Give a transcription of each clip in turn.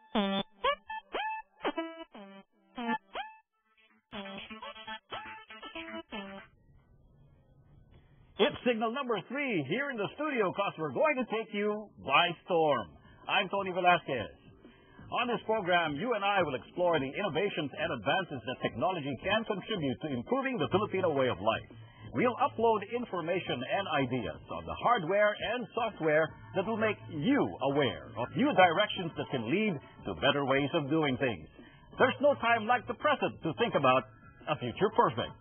It's signal number 3 here in the studio because we're going to take you by storm. I'm Tony Velasquez. On this program, you and I will explore the innovations and advances that technology can contribute to improving the Filipino way of life. We'll upload information and ideas on the hardware and software that will make you aware of new directions that can lead to better ways of doing things. There's no time like the present to think about a future perfect.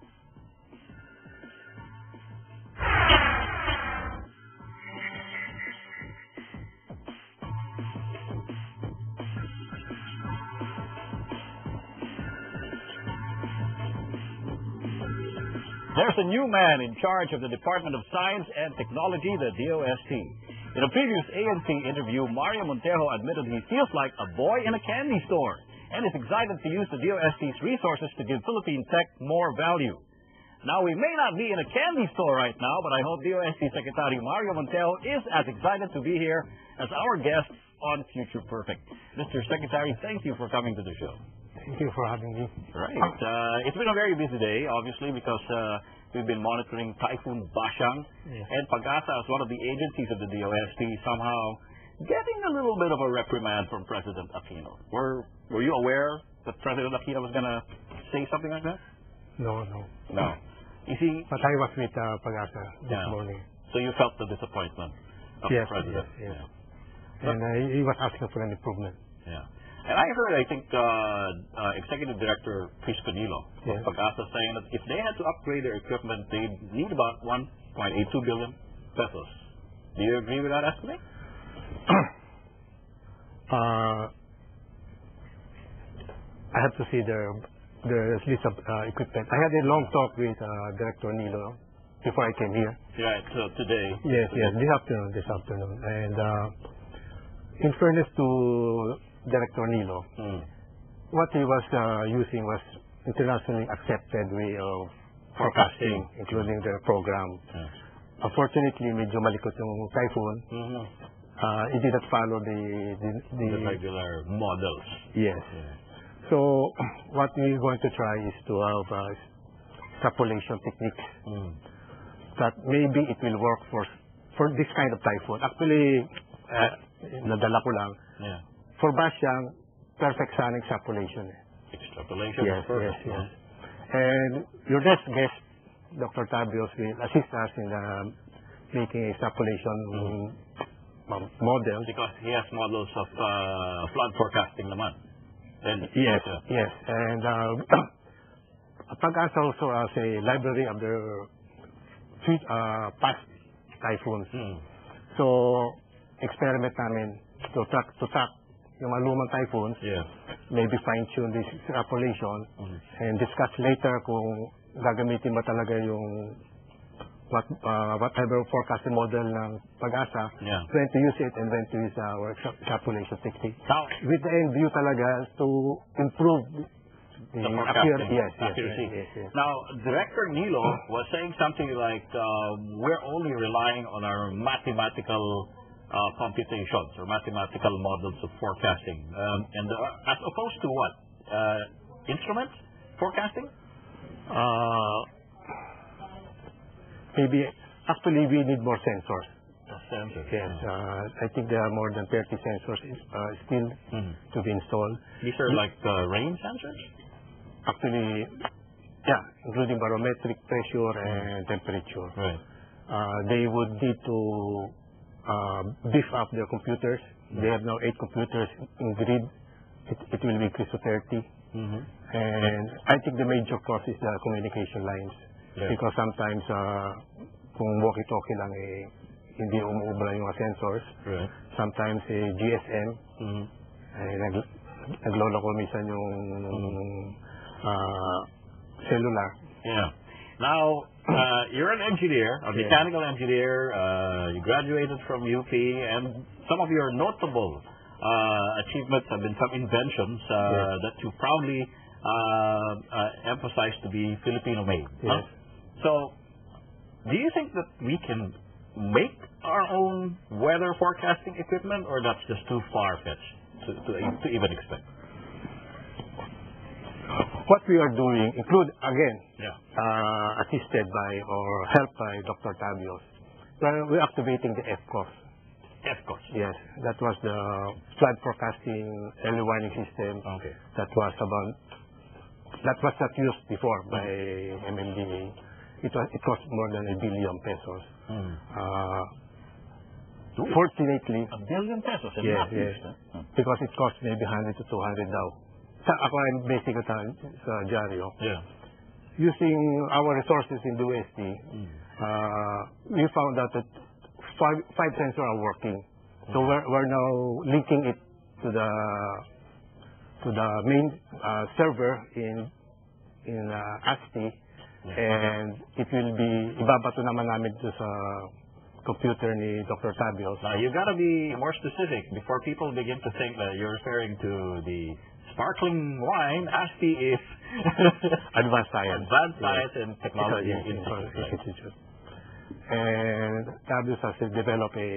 There's a new man in charge of the Department of Science and Technology, the DOST. In a previous ANC interview, Mario Montejo admitted he feels like a boy in a candy store and is excited to use the DOST's resources to give Philippine tech more value. Now, we may not be in a candy store right now, but I hope DOST Secretary Mario Montejo is as excited to be here as our guest on Future Perfect. Mr. Secretary, thank you for coming to the show. Thank you for having me. Right. It's been a very busy day, obviously, because we've been monitoring Typhoon Bashang, and Pag-asa, as one of the agencies of the DOST, somehow getting a little bit of a reprimand from President Aquino. Were you aware that President Aquino was going to say something like that? No. You see, but I was with Pag-asa this morning. So you felt the disappointment of the President. Yes. And he was asking for an improvement. Yeah. And I heard, I think, Executive Director Chris Canilo of Pag-asa saying that if they had to upgrade their equipment, they'd need about 1.82 billion pesos. Do you agree with that estimate? I have to see the list of equipment. I had a long talk with Director Nilo before I came here. Right, so today. Yes, this afternoon. And in fairness to Director Nilo, what he was using was internationally accepted way of forecasting, including the program. Unfortunately, medyo malikot yung typhoon. It did not follow the regular models. Yes. So what we're going to try is to have extrapolation techniques that maybe it will work for this kind of typhoon. Actually, nadala ko lang. For Bashang, perfect sun extrapolation. Extrapolation is perfect. Yes. And your next guest, Dr. Tabios, will assist us in making extrapolation models. Because he has models of flood forecasting naman. Yes. And Pag-asa also has a library of the past typhoons. So, experiment namin to track yung mga lumang typhoons, maybe fine-tune this extrapolation, and discuss later kung gagamitin ba talaga yung whatever forecasting model ng Pag-asa, when to use it and when to use our extrapolation technique. With the end view talaga to improve the accuracy. Yes. Now, Director Nilo was saying something like, we're only relying on our mathematical computations or mathematical models of forecasting, and as opposed to what? Instruments forecasting? Maybe actually we need more sensors. Sensors. Yes. I think there are more than 30 sensors still to be installed. These are like rain sensors? Actually, including barometric pressure and temperature. Right. They would need to beef up their computers. They have now 8 computers in grid. It will be increased to 30. And I think the major cause is the communication lines. Because sometimes kung walkie-talkie lang hindi umuubra yung sensors. Sometimes GSM nagloloko minsan yung cellular. Now, you're an engineer, a mechanical engineer. You graduated from UP, and some of your notable achievements have been some inventions that you proudly emphasize to be Filipino-made. So, do you think that we can make our own weather forecasting equipment, or that's just too far-fetched? to even expect? What we are doing include, again, Yeah. assisted by or helped by Dr. Tabios, we're activating the FCOS. FCOS. Yes, that was the flood forecasting early warning system. Okay. That was not used before by MMDA. It cost more than 1 billion pesos. Fortunately, 1 billion pesos. And yes, not yes, used, huh? because it cost maybe 100 to 200 daw. Ako ang basic sa dyaryo. Yeah. Using our resources in the OST, we found out that five sensors are working. So we're now linking it to the main server in ASTI, and it will be ibabato naman namin to sa computer ni Dr. Tabios. Now, you got to be more specific before people begin to think that you're referring to the sparkling wine. ASTI is Advanced Science. Advanced Science and Technology Yes, Institute. And Tabios has developed a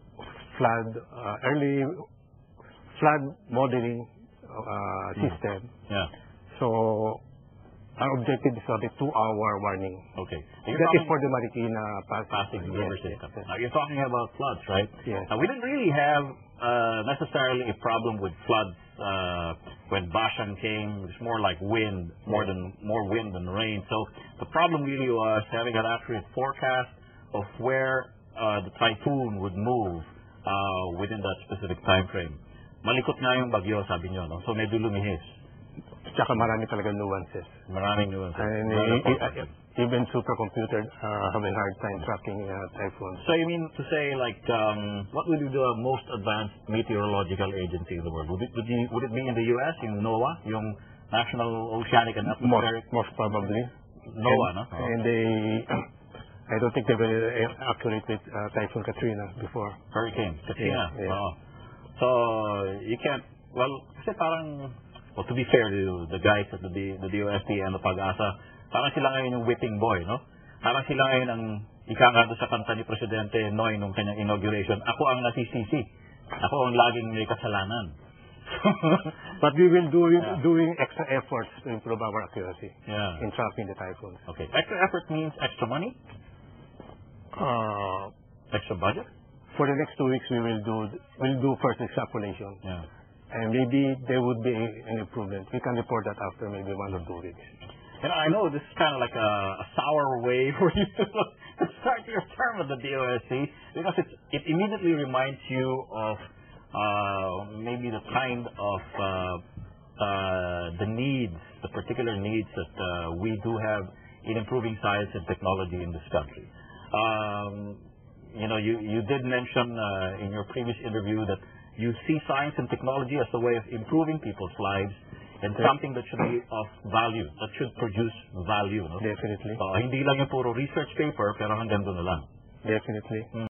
early flood modeling system. Yeah. So our objective is a 2-hour warning. Okay. That is for the Marikina passing river yes, system. Now, you're talking about floods, right? Yes. Now, we didn't really have necessarily a problem with floods when Bashan came. It's more like wind, more wind than rain. So the problem really was having an accurate forecast of where the typhoon would move within that specific time frame. Malikot nga yung bagyo, sabi nyo, no? So medyo lumihis. Tsaka marami talaga nuances. Maraming nuances. And even supercomputers have a hard time tracking typhoons. So you mean to say, like, what would be the most advanced meteorological agency in the world? Would it be in the U.S., in NOAA, yung National Oceanic and Atmospheric? Most probably. NOAA, no? And I don't think they were accurate with Typhoon Katrina before. Hurricane Katrina. Yeah. Wow. So you can't. Well, kasi parang. Well, to be fair to the guys at the DOST and the Pag-asa, parang sila ngayon yung whipping boy, no? Parang sila ngayon ang ika nga doon sa kanta ni Presidente Noy nung kanyang inauguration. Ako ang nasisisi. Ako ang laging may kasalanan. But we will doing extra efforts to improve our accuracy in tracking the typhoons. Okay. Extra effort means extra money? Extra budget? For the next 2 weeks, we'll do first extrapolation. Yeah. And maybe there would be an improvement. We can report that after maybe 1 or 2 weeks. And I know this is kind of like a sour way for you to start your term at the DOST, because it immediately reminds you of maybe the kind of the particular needs that we do have in improving science and technology in this country. You did mention in your previous interview that you see science and technology as a way of improving people's lives and something that should be of value, that should produce value. No? Definitely. Hindi lang yung puro research paper, pero hanggang doon na lang. Definitely.